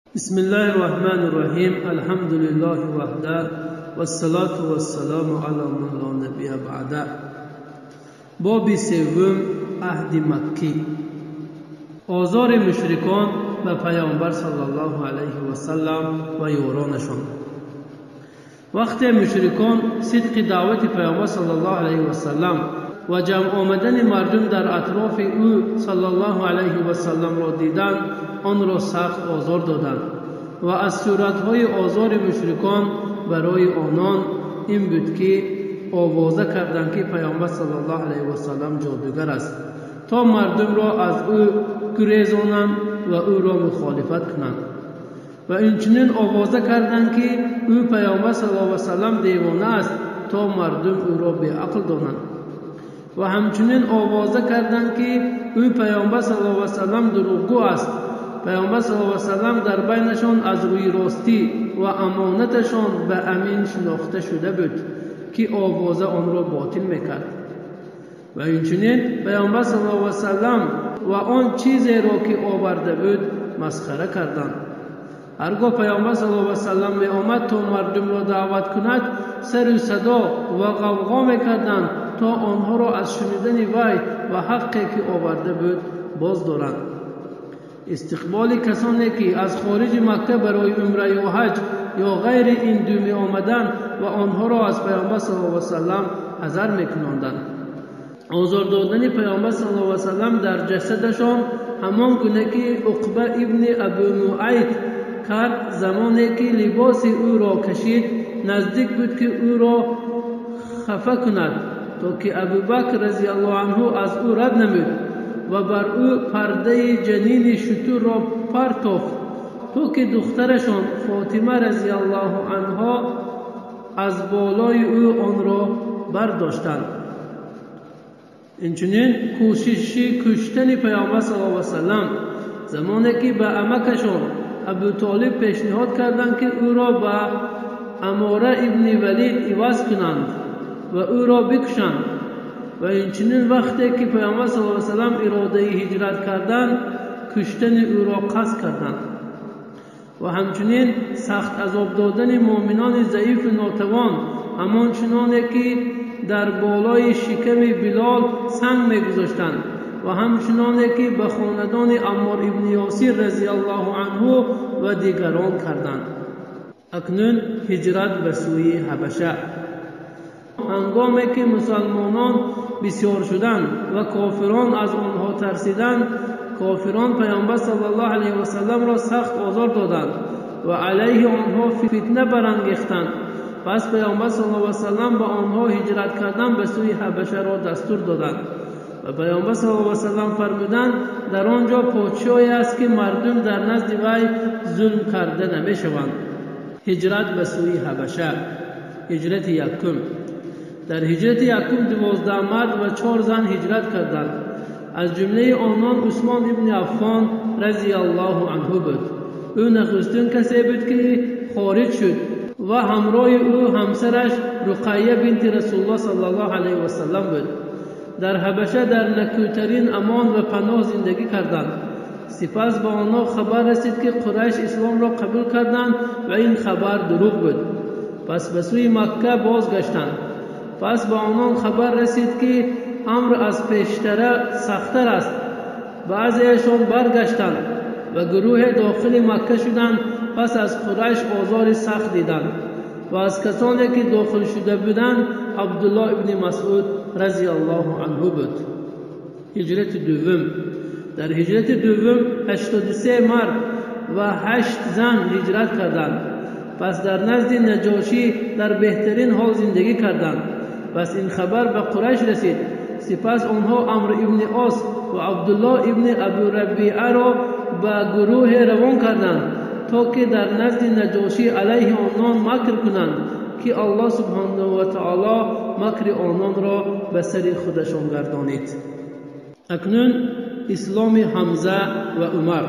بسم الله الرحمن الرحیم. الحمد لله وحده والصلاة والسلام علی من لا نبی بعده. باب سوم، عهد مکی. آزار مشرکان و پیامبر صلی الله علیه و سلم و یارانشان. وقتی مشرکان صدق دعوت پیامبر صلی الله علیه و سلم و جمع آمدن مردم در اطراف او صلی الله علیه و سلم را دیدند، آن را سخت آزار دادند و از صورتهای آزار مشرکان برای آنان این بود که آوازه کردند که پیامبر صلی الله علیه و سلم جادوگر است، تا مردم را از او گریزانند و او را مخالفت کنند. و اینچنین آوازه کردند که او پیامبر صلی الله علیه و سلم دیوانه است، تا مردم او را بی‌عقل دانند. و همچنین آوازه کردند که او پیامبر صلی الله علیه و سلم دروغگو است. پیامبر صلی الله علیه و سلم در بینشان از روی راستی و امانتشان به امین شناخته شده بود که آوازه آن را باطل میکرد. و اینچنین پیامبر صلی الله علیه و سلم و آن چیزی را که آورده بود مسخره کردند. هرگاه پیامبر صلی الله علیه و سلم می آمد تا مردم را دعوت کند، سر و صدا و غوغا میکردند تا آنها را از شنیدن وی و حقی که آورده بود باز دارند. استقبال کسانی که از خارج مکه برای عمره یا حج یا غیر این دو می آمدند و آنها را از پیامبر صلی الله علیه و سلم حذر میکناندند. آزار دادن پیامبر صلی الله علیه و سلم در جسدشان همان گونه که عقبه ابن ابی معیط کرد. زمانی که لباس او را کشید، نزدیک بود که او را خفه کند، تا که ابوبکر رضی الله عنه از او رد نمود و بر او پرده جنین شتر را پرتافت، تا که دخترشان فاطمه رضی الله عنها از بالای او آن را برداشتند. اینچنین کوششی کشتن پیامبر صلی الله علیه و سلم زمانی که به عمکشان ابو طالب پیشنهاد کردند که او را به عماره ابن ولید عوض کنند و او را بکشند. و اینچنین وقتی که پیامبر صلی الله علیه و سلم اراده هجرت کردند، کشتن او را قصد کردند. و همچنین سخت عذاب دادن مؤمنان ضعیف و ناتوان، همان چنانه که در بالای شکم بلال سنگ میگذاشتند و همچنانه که به خاندان عمار ابن یاسر رضی الله عنه و دیگران کردند. اکنون هجرت به سوی حبشه. هنگامی که مسلمانان بسیار شدند و کافران از آنها ترسیدند، کافران پیامبر صلی الله علیه و سلم را سخت آزار دادند و علیه آنها فتنه برانگیختند. پس پیامبر صلی الله علیه و سلم به آنها هجرت کردن به سوی حبشه را دستور دادند و پیامبر صلی الله علیه و سلم فرمودند در آنجا پادشاهی است که مردم در نزد وی ظلم کرده نمیشوند. هجرت به سوی حبشه. هجرت یکم. در هجرت یکم 12 مرد و 4 زن هجرت کردند. از جمله آنان عثمان ابن عفان رضی الله عنه بود. او نخستین کسی بود که خارج شد و همراه او همسرش رقیه بنت رسول الله صلی الله علیه و سلم بود. در حبشه در نکوترین امان و پناه زندگی کردند. سپس به آنها خبر رسید که قریش اسلام را قبول کردند و این خبر دروغ بود. پس به سوی مکه بازگشتند. پس به آنان خبر رسید که امر از پیشتر سخت‌تر است. بعضیشان برگشتند و گروه داخل مکه شدند. پس از قریش آزار سخت دیدند و از کسانی که داخل شده بودند عبدالله ابن مسعود رضی الله عنه بود. هجرت دوم. در هجرت دوم 83 مرد و 8 زن هجرت کردند. پس در نزد نجاشی در بهترین حال زندگی کردند. پس این خبر به قریش رسید. سپس آنها عمرو ابن عاص و عبدالله ابن ابو ربیعه را به گروه روان کردند تا که در نزد نجاشی علیه آنان مکر کنند که الله سبحانه و تعالی مکر آنان را به سر خودشان گردانید. اکنون اسلام حمزه و عمر.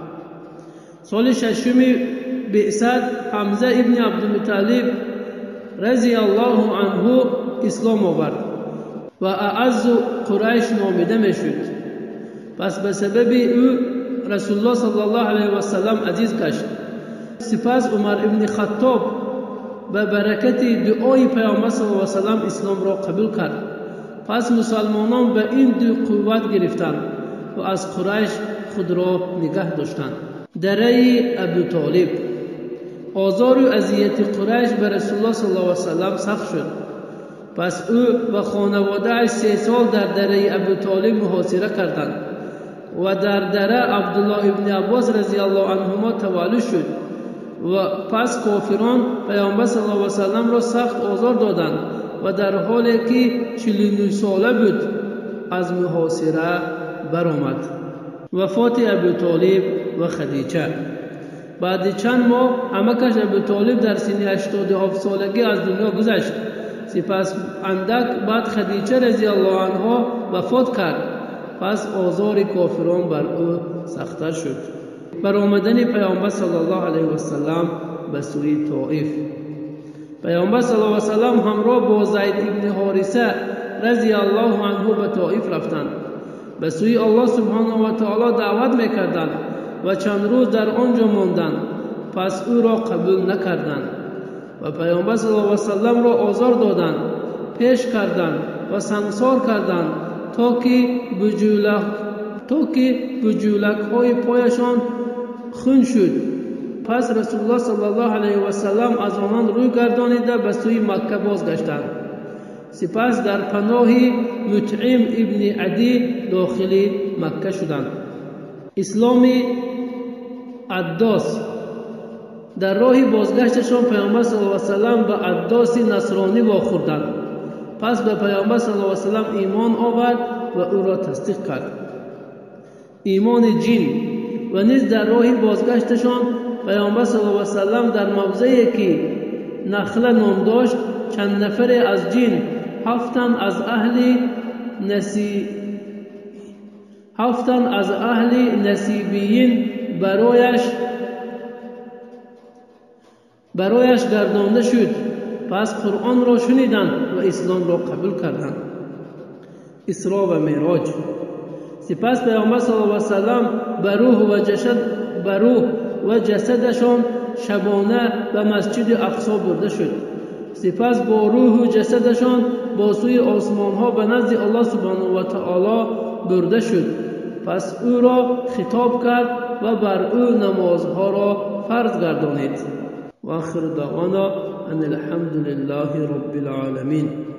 سال 6 بعثت حمزه ابن عبدالمطلب رضی الله عنه اسلام آورد و اعز قریش نامیده میشد. پس به سبب او رسول الله صلی الله علیه و سلم عزیز گشت سپس عمر ابن خطاب به برکت دعای پیامبر صلی الله علیه و سلم اسلام را قبول کرد. پس مسلمانان به این دو قوت گرفتند و از قریش خود را نگه داشتند. دره ابو طالب. آزار و اذیت قریش به رسول الله صلی الله علیه و سلم سخت شد. پس او و خانواده‌اش 3 سال در دره ابو طالب محاصره کردند و در دره عبدالله ابن عباس رضی الله عنهما تولد شد و پس کافران پیامبر صلی الله علیه و سلم را سخت آزار دادند و در حالی که 49 ساله بود از محاصره برآمد. وفات ابو طالب و خدیجه. بعد چند ماه عمکش ابو طالب در سن 87 سالگی از دنیا گذشت. سپس اندک بعد خدیجه رضی الله عنها وفات کرد. پس آزار کافران بر او سخت‌تر شد. برآمدن پیامبر صلی الله علیه و سلم به سوی طائف. پیامبر صلی الله علیه و سلم همراه با زید ابن حارثه رضی الله عنه به طائف رفتند. به سوی الله سبحانه و تعالی دعوت میکردند و چند روز در آنجا ماندند. پس او را قبول نکردند و پیامبر صلی الله علیه و سلم را آزار دادند، پیش کردند و سنگسار کردند تا که بجولک های پایشان خون شد. پس رسول الله صلی الله علیه و سلم از آنان روی گردانیده به سوی مکه بازگشتند. سپس در پناه مطعم ابن عدی داخل مکه شدند. اسلام عداس. در راه بازگشتشان پیامبر صلی الله علیه و سلم به عداس نصرانی واخوردند. پس به پیامبر صلی الله علیه و سلم ایمان آورد و او را تصدیق کرد. ایمان جن. و نیز در راه بازگشتشان پیامبر صلی الله علیه و سلم در موضعی که نخله نام داشت چند نفر از جن، 7 از اهل نصیبیین برایش گردانده شد. پس قرآن را شنیدند و اسلام را قبول کردند. اسراء و معراج. سپس پیامبر صلی الله علیه و سلم به روح و جسدشان شبانه به مسجد اقصی برده شد. سپس با روح و جسدشان با سوی آسمان ها به نزد الله سبحانه و تعالی برده شد. پس او را خطاب کرد و بر او نمازها را فرض گردانید. و آخر دعوانا ان الحمد لله رب العالمین.